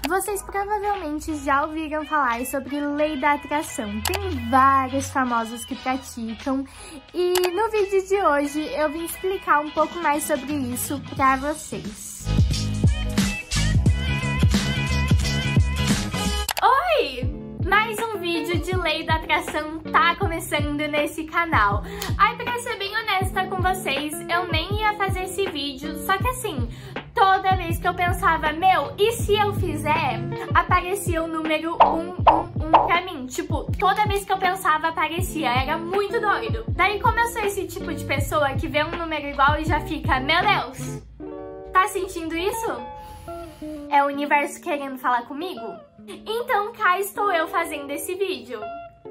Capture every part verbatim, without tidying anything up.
Vocês provavelmente já ouviram falar sobre lei da atração. Tem vários famosos que praticam e no vídeo de hoje eu vim explicar um pouco mais sobre isso pra vocês. Oi! Mais um vídeo de lei da atração tá começando nesse canal. Ai, pra ser bem honesta com vocês, eu nem ia fazer esse vídeo, só que assim, toda vez que eu pensava, meu, e se eu fizer, aparecia o número um um um pra mim. Tipo, toda vez que eu pensava, aparecia. Era muito doido. Daí, como eu sou esse tipo de pessoa que vê um número igual e já fica, meu Deus, tá sentindo isso? É o universo querendo falar comigo? Então, cá estou eu fazendo esse vídeo.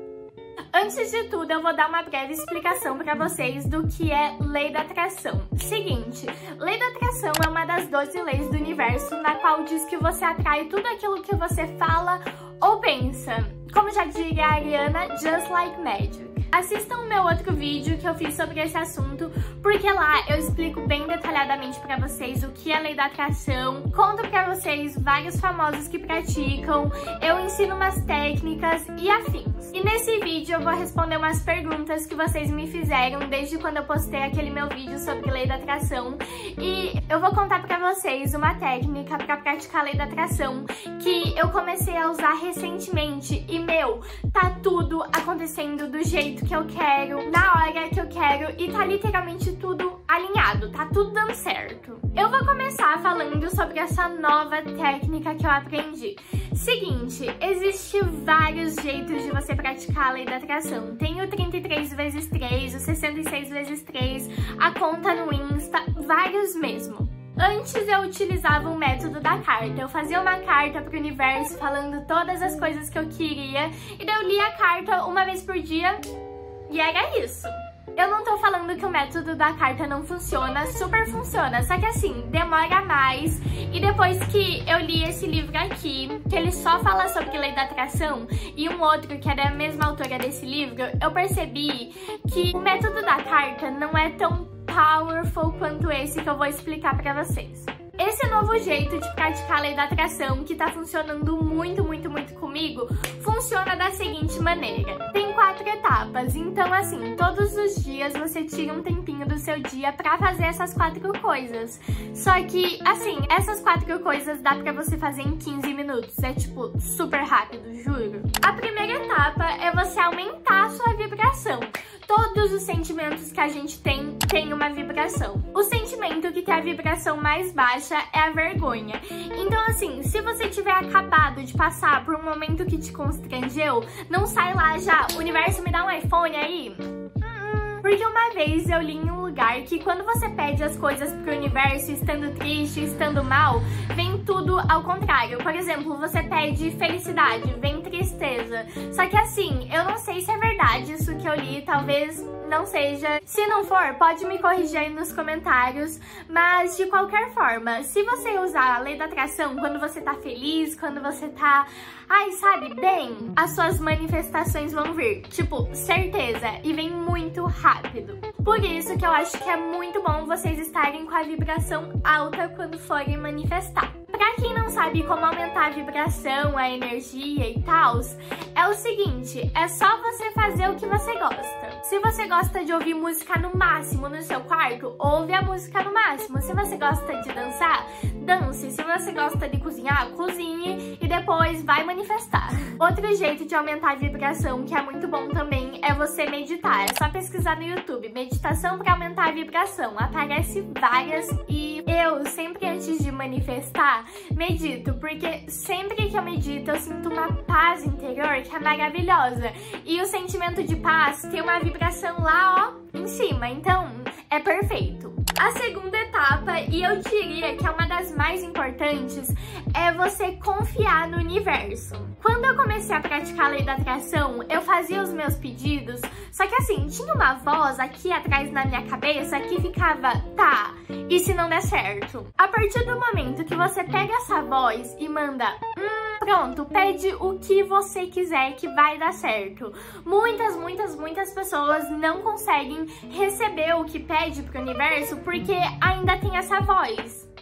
Antes de tudo, eu vou dar uma breve explicação para vocês do que é lei da atração. Seguinte, lei da atração é uma das doze leis do universo, na qual diz que você atrai tudo aquilo que você fala ou pensa. Como já diria a Ariana, just like magic. Assistam o meu outro vídeo que eu fiz sobre esse assunto, porque lá eu explico bem detalhadamente pra vocês o que é lei da atração, conto pra vocês vários famosos que praticam, eu ensino umas técnicas e afins. E nesse vídeo eu vou responder umas perguntas que vocês me fizeram desde quando eu postei aquele meu vídeo sobre lei da atração, e eu vou contar pra vocês uma técnica pra praticar a lei da atração que eu comecei a usar recentemente e, meu, tá tudo acontecendo do jeito que eu quero, na hora que eu quero, e tá literalmente tudo alinhado, tá tudo dando certo. Eu vou começar falando sobre essa nova técnica que eu aprendi. Seguinte, existe vários jeitos de você praticar a lei da atração. Tem o trinta e três vezes três, o sessenta e seis vezes três, a conta no Insta, vários mesmo. Antes eu utilizava o método da carta. Eu fazia uma carta pro universo falando todas as coisas que eu queria e daí eu lia a carta uma vez por dia e era isso. Eu não tô falando que o método da carta não funciona, super funciona, só que assim, demora mais. E depois que eu li esse livro aqui, que ele só fala sobre lei da atração, e um outro que é da mesma autora desse livro, eu percebi que o método da carta não é tão powerful quanto esse que eu vou explicar pra vocês. Esse novo jeito de praticar a lei da atração, que tá funcionando muito, muito, muito comigo, funciona da seguinte maneira. Tem quatro etapas, então assim, todos os dias você tira um tempinho do seu dia pra fazer essas quatro coisas. Só que, assim, essas quatro coisas dá pra você fazer em quinze minutos, é tipo, super rápido, juro. A primeira etapa é você aumentar a sua vibração. Todos os sentimentos que a gente tem, tem uma vibração. O sentimento que tem a vibração mais baixa é a vergonha. Então assim, se você tiver acabado de passar por um momento que te constrangeu, não sai lá já, universo me dá um iPhone aí. Porque uma vez eu li em um lugar que quando você pede as coisas pro universo estando triste, estando mal, vem tudo ao contrário. Por exemplo, você pede felicidade, vem tristeza. Só que assim, eu não sei se é verdade isso que eu li, talvez não seja. Se não for, pode me corrigir aí nos comentários. Mas de qualquer forma, se você usar a lei da atração quando você tá feliz, quando você tá, ai, sabe, bem, as suas manifestações vão vir. Tipo, certeza. E vem muito rápido. Por isso que eu acho que é muito bom vocês estarem com a vibração alta quando forem manifestar. Pra quem não sabe como aumentar a vibração, a energia e tal, é o seguinte, é só você fazer o que você gosta. Se você gosta de ouvir música no máximo no seu quarto, ouve a música no máximo. Se você gosta de dançar, dance. Se você gosta de cozinhar, cozinhe e depois vai manifestar. Outro jeito de aumentar a vibração, que é muito bom também, é você meditar. É só pesquisar no YouTube, meditação para aumentar a vibração. Aparece várias e eu sempre antes de manifestar, medito, porque sempre que eu medito eu sinto uma paz interior que é maravilhosa. E o sentimento de paz tem uma vibração lá, ó, em cima, então é perfeito. A segunda etapa, e eu diria que é uma das mais importantes, é você confiar no universo. Quando eu comecei a praticar a lei da atração, eu fazia os meus pedidos, só que assim, tinha uma voz aqui atrás na minha cabeça que ficava, tá, e se não der certo? A partir do momento que você pega essa voz e manda, hum, pronto, pede o que você quiser que vai dar certo. Muitas, muitas, muitas pessoas não conseguem receber o que pede pro universo porque ainda tem essa voz.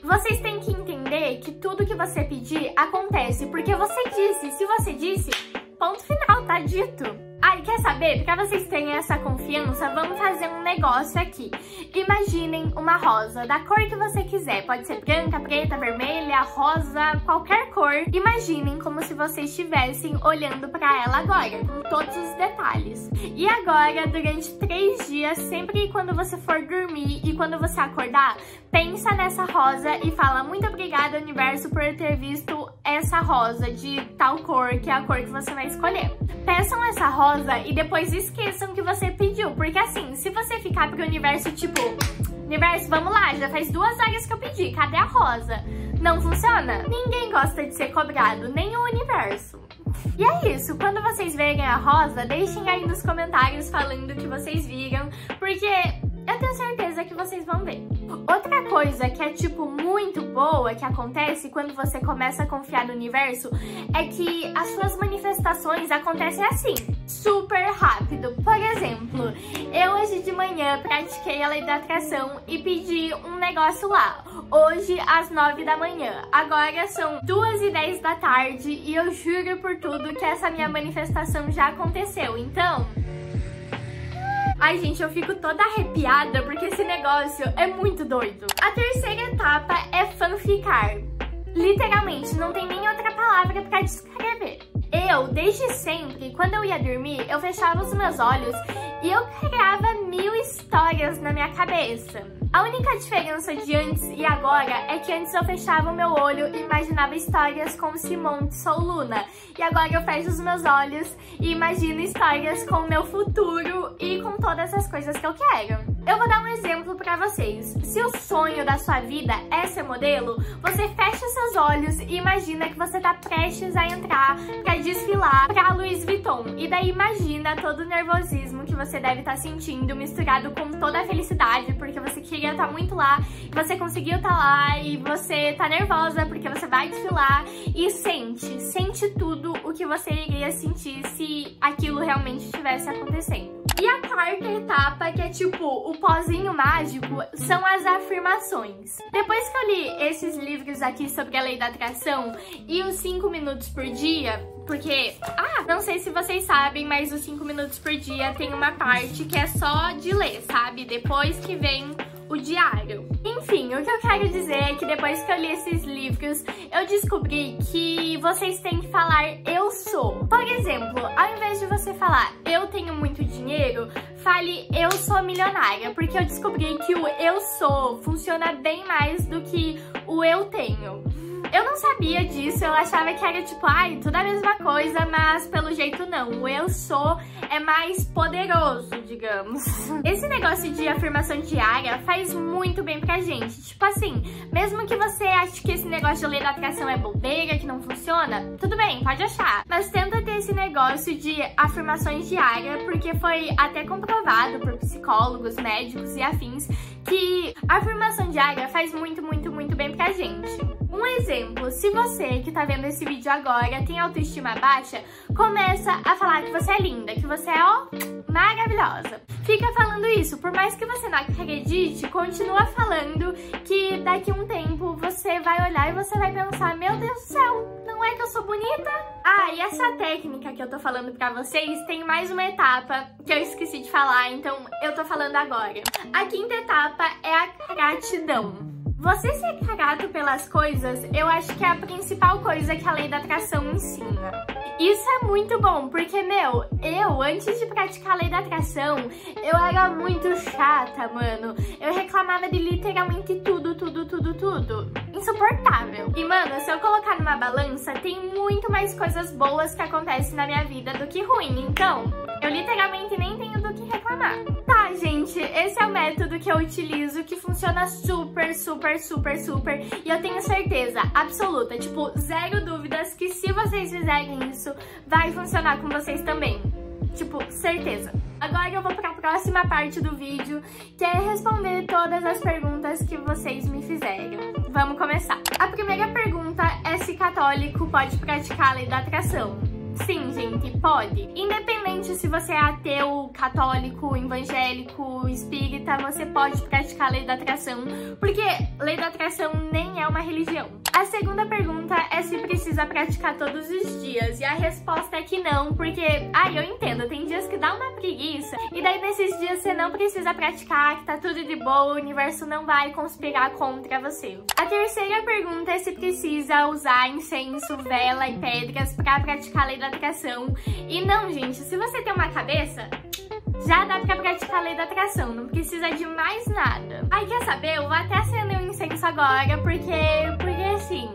Vocês têm que entender que tudo que você pedir acontece, porque você disse. Se você disse, ponto final, tá dito. Ai, quer saber? Pra vocês terem essa confiança, vamos fazer um negócio aqui. Imaginem uma rosa, da cor que você quiser. Pode ser branca, preta, vermelha, rosa, qualquer cor. Imaginem como se vocês estivessem olhando pra ela agora, com todos os detalhes. E agora, durante três dias, sempre quando você for dormir e quando você acordar, pensa nessa rosa e fala: muito obrigada, universo, por ter visto essa rosa de tal cor, que é a cor que você vai escolher. Peçam essa rosa e depois esqueçam que você pediu, porque assim, se você ficar pro universo tipo: universo, vamos lá, já faz duas horas que eu pedi, cadê a rosa? Não funciona? Ninguém gosta de ser cobrado, nem o universo. E é isso, quando vocês verem a rosa, deixem aí nos comentários falando que vocês viram, porque eu tenho certeza que vocês vão ver. Outra coisa que é, tipo, muito boa que acontece quando você começa a confiar no universo é que as suas manifestações acontecem assim, super rápido. Por exemplo, eu hoje de manhã pratiquei a lei da atração e pedi um negócio lá, hoje às nove da manhã. Agora são duas e dez da tarde e eu juro por tudo que essa minha manifestação já aconteceu, então... Ai, gente, eu fico toda arrepiada porque esse negócio é muito doido. A terceira etapa é fanficar. Literalmente, não tem nem outra palavra pra descrever. Eu, desde sempre, quando eu ia dormir, eu fechava os meus olhos e eu criava mil histórias na minha cabeça. A única diferença de antes e agora é que antes eu fechava o meu olho e imaginava histórias com Simone de Soluna. E agora eu fecho os meus olhos e imagino histórias com o meu futuro e com todas as coisas que eu quero. Eu vou dar um exemplo pra vocês. Se o sonho da sua vida é ser modelo, você fecha os seus olhos e imagina que você tá prestes a entrar pra desfilar pra Louis Vuitton. E daí imagina todo o nervosismo que você deve estar sentindo misturado com toda a felicidade, porque você queria estar muito lá, você conseguiu estar lá e você tá nervosa porque você vai desfilar e sente, sente tudo o que você iria sentir se aquilo realmente estivesse acontecendo. E a quarta etapa, que é tipo o pozinho mágico, são as afirmações. Depois que eu li esses livros aqui sobre a lei da atração e os cinco minutos por dia, porque, ah, não sei se vocês sabem, mas os cinco minutos por dia tem uma parte que é só de ler, sabe? Depois que vem o diário. Enfim, o que eu quero dizer é que depois que eu li esses livros, eu descobri que vocês têm que falar eu sou. Por exemplo, ao invés de você falar eu tenho muito dinheiro, fale eu sou milionária, porque eu descobri que o eu sou funciona bem mais do que o eu tenho. Eu não sabia disso, eu achava que era tipo, ai, tudo a mesma coisa, mas pelo jeito não. O eu sou é mais poderoso, digamos. Esse negócio de afirmação diária faz muito bem pra gente. Tipo assim, mesmo que você ache que esse negócio de lei da atração é bobeira, que não funciona, tudo bem, pode achar. Mas tenta ter esse negócio de afirmações diárias, porque foi até comprovado por psicólogos, médicos e afins que a afirmação diária faz muito, muito, muito bem pra gente. Um exemplo, se você que tá vendo esse vídeo agora tem autoestima baixa, começa a falar que você é linda, que você é, ó, maravilhosa. Fica falando isso, por mais que você não acredite, continua falando que daqui a um tempo você vai olhar e você vai pensar, meu Deus do céu, não é que eu sou bonita? Ah, e essa técnica que eu tô falando pra vocês tem mais uma etapa que eu esqueci de falar, então eu tô falando agora. A quinta etapa é a gratidão. Você ser grato pelas coisas, eu acho que é a principal coisa que a lei da atração ensina. Isso é muito bom, porque, meu, eu, antes de praticar a lei da atração, eu era muito chata, mano. Eu reclamava de literalmente tudo, tudo, tudo, tudo. Insuportável. E, mano, se eu colocar numa balança, tem muito mais coisas boas que acontecem na minha vida do que ruim. Então, eu literalmente nem tenho do que reclamar. Tá, gente, esse é o método que eu utilizo, que funciona super, super, super, super. E eu tenho certeza absoluta, tipo, zero dúvidas, que se vocês fizerem isso, vai funcionar com vocês também. Tipo, certeza. Agora eu vou para a próxima parte do vídeo, que é responder todas as perguntas que vocês me fizeram. Vamos começar. A primeira pergunta é se católico pode praticar a lei da atração. Sim, gente, pode. Independente se você é ateu, católico, evangélico, espírita, você pode praticar a lei da atração, porque lei da atração nem é uma religião. A segunda pergunta é se precisa praticar todos os dias, e a resposta é que não, porque, ah, eu entendo, tem dias que dá uma preguiça, e daí nesses dias você não precisa praticar, que tá tudo de boa, o universo não vai conspirar contra você. A terceira pergunta é se precisa usar incenso, vela e pedras pra praticar a lei da atração. E não, gente, se você tem uma cabeça, já dá pra praticar a lei da atração, não precisa de mais nada. Aí, quer saber? Eu vou até acender o incenso agora, porque, porque assim...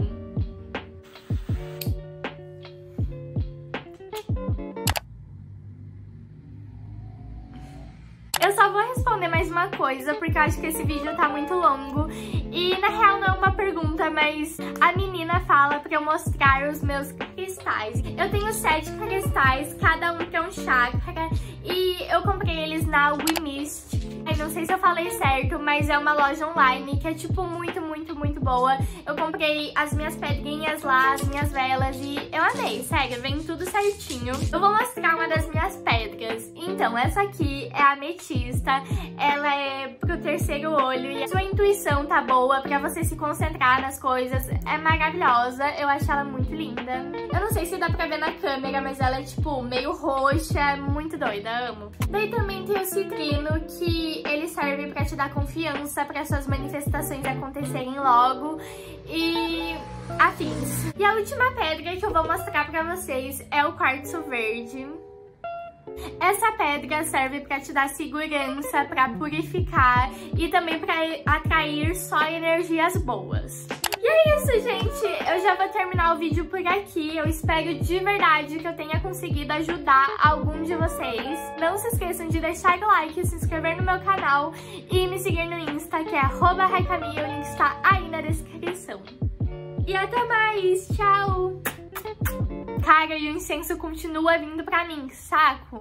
Eu só vou responder mais uma coisa, porque eu acho que esse vídeo tá muito longo. E, na real, não é uma pergunta, mas a menina fala pra eu mostrar os meus cristais. Eu tenho sete cristais, cada um tem um chakra. E eu comprei eles na WeMist. Eu não sei se eu falei certo, mas é uma loja online que é, tipo, muito, muito, muito boa. Eu comprei as minhas pedrinhas lá, as minhas velas, e eu amei, sério, vem tudo certinho. Eu vou mostrar uma das minhas pedras. Então, essa aqui é a ametista. Ela é pro terceiro olho e a sua intuição tá boa pra você se concentrar nas coisas. É maravilhosa, eu acho ela muito linda. Eu não sei se dá pra ver na câmera, mas ela é, tipo, meio roxa, muito doida, amo. Daí também tem o citrino, que ele serve pra te dar confiança, pra suas manifestações acontecerem logo e afins. E a última pedra que eu vou mostrar pra vocês é o quartzo verde. Essa pedra serve pra te dar segurança, pra purificar e também pra atrair só energias boas. E é isso, gente. Eu já vou terminar o vídeo por aqui. Eu espero de verdade que eu tenha conseguido ajudar algum de vocês. Não se esqueçam de deixar o like, se inscrever no meu canal e me seguir no Insta, que é arroba raicamia. O link está aí na descrição. E até mais. Tchau! Cara, e o incenso continua vindo pra mim, que saco!